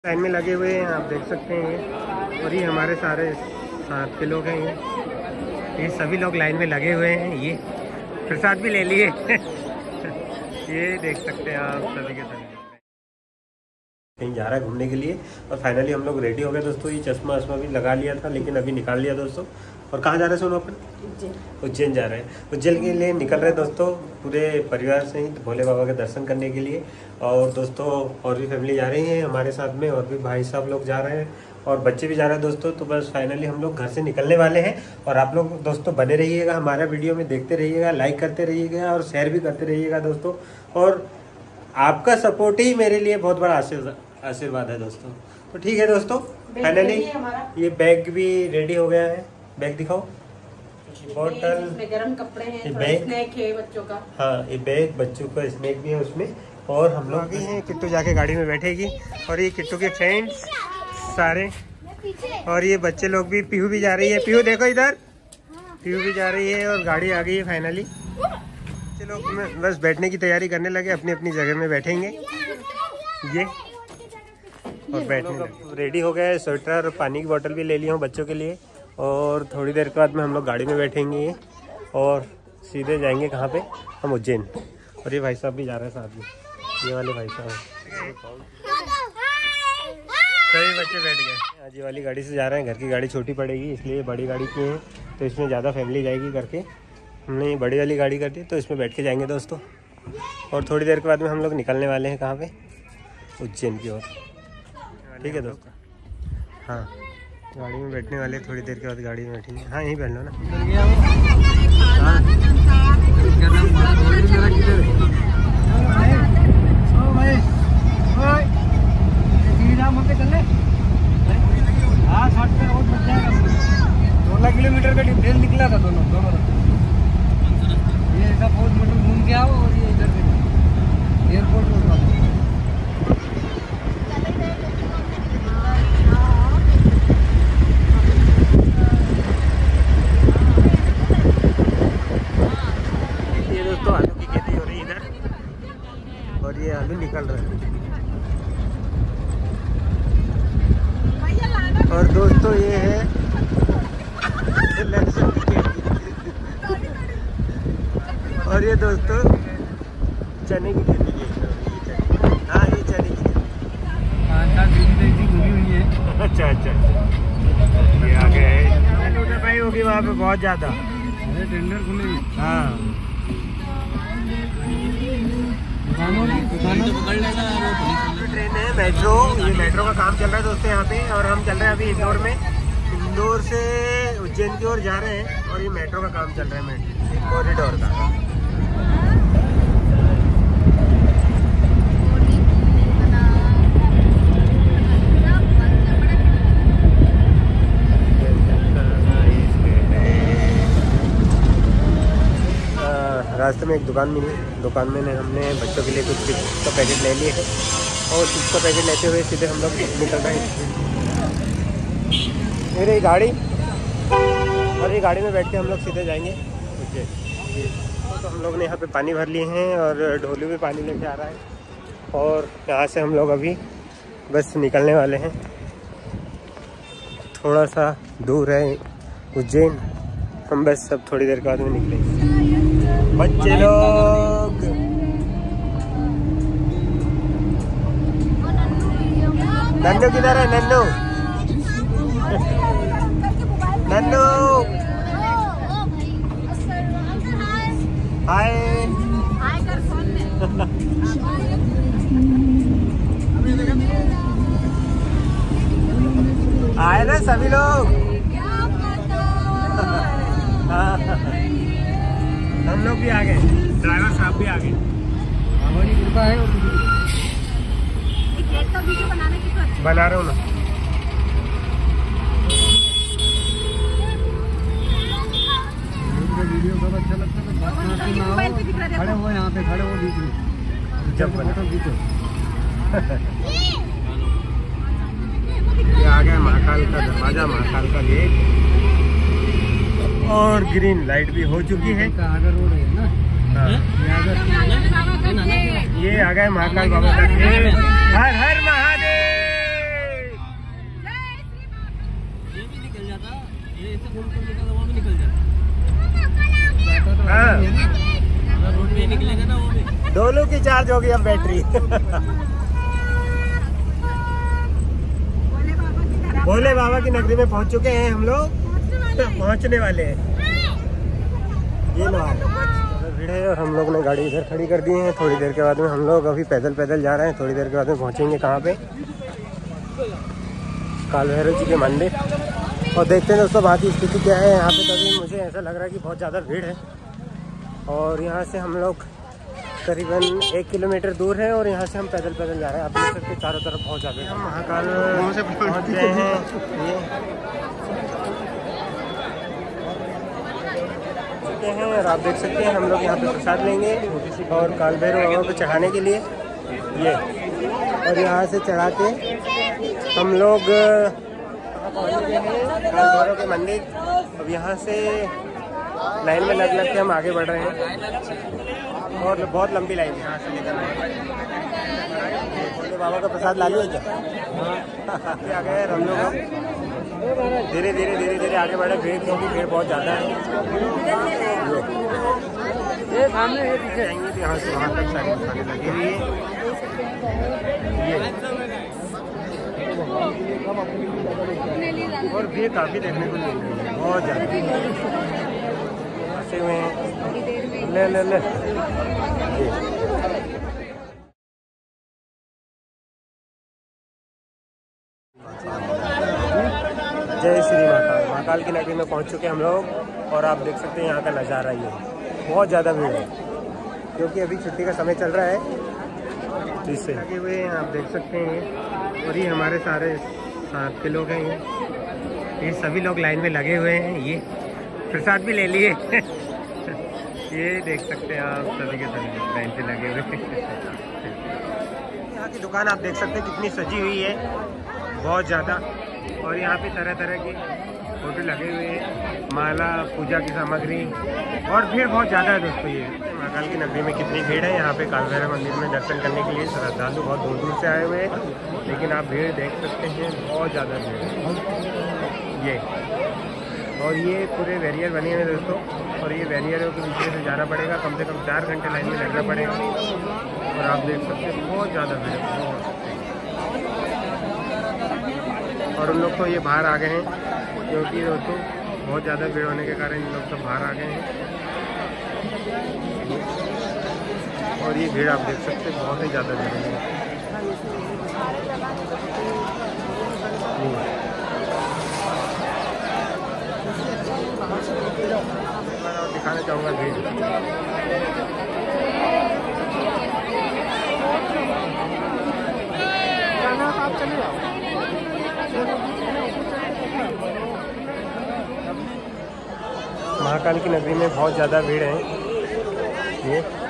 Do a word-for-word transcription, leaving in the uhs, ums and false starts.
Line में लगे हुए हैं, आप देख सकते हैं। और ये हमारे सारे साथ के लोग हैं, ये ये सभी लोग लाइन में लगे हुए हैं। ये प्रसाद भी ले लिए ये देख सकते हैं आप सभी के सभी कहीं जा रहा है घूमने के लिए। और फाइनली हम लोग रेडी हो गए दोस्तों। ये चश्मा वश्मा भी लगा लिया था लेकिन अभी निकाल लिया दोस्तों। और कहाँ जा रहे हैं सोनू अपन? उज्जैन जा रहे हैं। उज्जैन के लिए निकल रहे हैं दोस्तों पूरे परिवार सहित भोले बाबा के दर्शन करने के लिए। और दोस्तों और भी फैमिली जा रही है हमारे साथ में, और भी भाई साहब लोग जा रहे हैं और बच्चे भी जा रहे हैं दोस्तों। तो बस फाइनली हम लोग घर से निकलने वाले हैं। और आप लोग दोस्तों बने रहिएगा हमारा वीडियो में, देखते रहिएगा, लाइक करते रहिएगा और शेयर भी करते रहिएगा दोस्तों। और आपका सपोर्ट ही मेरे लिए बहुत बड़ा आशीर्वाद है दोस्तों। तो ठीक है दोस्तों, फाइनली ये बैग भी रेडी हो गया है। बैग दिखाओ, बोतल, गरम कपड़े हैं, ये बैग, स्नैक है बच्चों का। हाँ ये बैग, बच्चों का स्नैक भी है उसमें। और हम लोग हैं, किट्टू जाके गाड़ी में बैठेगी। और ये किट्टू के फ्रेंड्स सारे, और ये बच्चे लोग भी, पीहू भी जा रही है। पीहू देखो इधर, पीहू भी जा रही है और गाड़ी आ गई है फाइनली। चलो बस बैठने की तैयारी करने लगे, अपनी अपनी जगह में बैठेंगे ये और बैठने रेडी हो गए। स्वेटर और पानी की बोतल भी ले लिया हूँ बच्चों के लिए। और थोड़ी देर के बाद में हम लोग गाड़ी में बैठेंगे और सीधे जाएंगे कहाँ पे, हम उज्जैन। और ये भाई साहब भी जा रहे हैं साथ में, ये वाले भाई साहब सभी बच्चे बैठ गए। आज ये वाली गाड़ी से जा रहे हैं, घर की गाड़ी छोटी पड़ेगी इसलिए बड़ी गाड़ी की है, तो इसमें ज़्यादा फैमिली जाएगी करके हमने बड़ी वाली गाड़ी कर दी। तो इसमें बैठ के जाएंगे दोस्तों। और थोड़ी देर के बाद में हम लोग निकलने वाले हैं कहाँ पे, उज्जैन की ओर। ठीक है दोस्तों, हाँ गाड़ी में बैठने वाले, थोड़ी देर के बाद गाड़ी में बैठेंगे। हाँ यहीं बैठ लो ना। सोलह किलोमीटर का ट्रेन निकला था दोनों दोनों ये ऐसा बहुत मतलब घूम के आओ और ये इधर एयरपोर्ट में। ये दोस्तों आलू की खेती हो रही है इधर, और ये आलू निकल रहे हैं। और दोस्तों ये है लहसुन की खेती। और ये दोस्तों चने की खेती की है। हाँ ये चने की खेती। अच्छा अच्छा ये आ गए नोटिफाई होगी वहाँ पे बहुत ज़्यादा टेंडर खुले। हाँ ट्रेन है मेट्रो, ये मेट्रो का काम चल रहा है दोस्तों यहाँ पे। और हम चल रहे हैं अभी इंदौर में, इंदौर से उज्जैन की ओर जा रहे हैं। और ये मेट्रो का काम चल रहा है, कॉरिडोर का। रास्ते में एक दुकान मिली, दुकान में ने हमने बच्चों के लिए कुछ चिप्स का पैकेट ले लिए हैं। और चिप्स का पैकेट लेते हुए सीधे हम लोग निकल रहे हैं। मेरी गाड़ी, और ये गाड़ी में बैठ के हम लोग सीधे जाएंगे उज्जैन। तो हम लोग ने यहाँ पे पानी भर लिए हैं और ढोलू में पानी लेके आ रहा है। और यहाँ से हम लोग अभी बस निकलने वाले हैं। थोड़ा सा दूर है उज्जैन, हम बस सब थोड़ी देर के बाद में निकलेंगे। बच्चे लोग नन्नू किधर है? नन्नू नन्नू हाय आए ना सभी लोग। हम लोग भी आ गए, ड्राइवर साहब भी आ गए। हमारी कृपा है। केक का वीडियो बनाने की तो अच्छी बना रहा हूँ ना। वीडियो सब अच्छा लगता है। खड़े हो यहाँ पे, खड़े हो बीच में जब फोटो खींचो। ये आ गया महाकाल का दरवाजा, महाकाल का गेट। और ग्रीन लाइट भी हो चुकी है। आगे रोड है ना। हाँ। ये आ गए महाकाल बाबा का गेट। हर हर महादेव। की चार्ज होगी अब बैटरी। भोले बाबा की नगरी में पहुंच चुके हैं हम लोग, पहुंचने वाले हैं। ये लो भीड़ है और हम लोग ने गाड़ी इधर खड़ी कर दी है। थोड़ी देर के बाद में हम लोग अभी पैदल पैदल जा रहे हैं। थोड़ी देर के बाद में पहुंचेंगे कहाँ पे, काल भैरव जी के मंदिर। और देखते हैं दोस्तों बाकी स्थिति क्या है यहाँ पे। तभी मुझे ऐसा लग रहा है कि बहुत ज़्यादा भीड़ है और यहाँ से हम लोग करीबन एक किलोमीटर दूर है और यहाँ से हम पैदल पैदल जा रहे हैं। आप देख सकते हैं चारों तरफ बहुत ज़्यादा। हम महाकाल पहुँच गए हैं। ये चुके हैं और आप देख सकते हैं हम लोग यहाँ पे प्रसाद लेंगे और काल भैरव बाबा को चढ़ाने के लिए ये, और यहाँ से चढ़ा के हम लोग काल भैरव के मंदिर। अब यहाँ से लाइन में लग लग के हम आगे बढ़ रहे हैं और बहुत लंबी लाइन है यहाँ से लेकर भोले बाबा का प्रसाद ला लिया क्या आ गए हम लोग। धीरे धीरे धीरे धीरे आगे बढ़े, भीड़ क्योंकि भीड़ बहुत ज़्यादा है। ये सामने ये पीछे जाएंगे तो यहाँ से वहाँ तक सारी दुकानें लगी हुई है। ये और भीड़ काफ़ी देखने को मिल रही है, बहुत ज़्यादा फंसे हुए हैं। ले ले ले जय श्री महाकाल। महाकाल की नगरी में पहुंच चुके हम लोग और आप देख सकते हैं यहाँ का नज़ारा। ये बहुत ज़्यादा भीड़ है क्योंकि अभी छुट्टी का समय चल रहा है, तो इससे लगे हुए हैं आप देख सकते हैं। और ये हमारे सारे साथ के लोग हैं, ये ये सभी लोग लाइन में लगे हुए हैं। ये प्रसाद भी ले लिए ये देख सकते हैं आप, सभी के सभी लाइन पे लगे हुए हैं। यहाँ की दुकान आप देख सकते हैं कितनी सजी हुई है, बहुत ज़्यादा। और यहाँ पे तरह तरह के फोटो लगे हुए हैं, माला, पूजा की सामग्री, और भीड़ बहुत ज़्यादा है दोस्तों। ये महाकाल की नगरी में कितनी भीड़ है। यहाँ पे काल भैरव मंदिर में दर्शन करने के लिए श्रद्धालु बहुत दूर दूर से आए हुए हैं, लेकिन आप भीड़ देख सकते हैं, बहुत ज़्यादा भीड़ है ये। और ये पूरे बैरियर बने हुए हैं दोस्तों, और ये बैरियरों के पीछे से जाना पड़ेगा, कम से कम चार घंटे लाइन में लगना पड़ेगा। और आप देख सकते हैं बहुत ज़्यादा भीड़ है। और उन लोग तो ये बाहर आ गए हैं क्योंकि दोस्तों बहुत ज़्यादा भीड़ होने के कारण इन लोग सब बाहर आ गए हैं। और ये भीड़ आप देख सकते हैं, बहुत ही ज़्यादा भीड़ है। और दिखाना चाहूँगा भीड़। आप चलिए महाकाल की नगरी में बहुत ज़्यादा भीड़ है। ये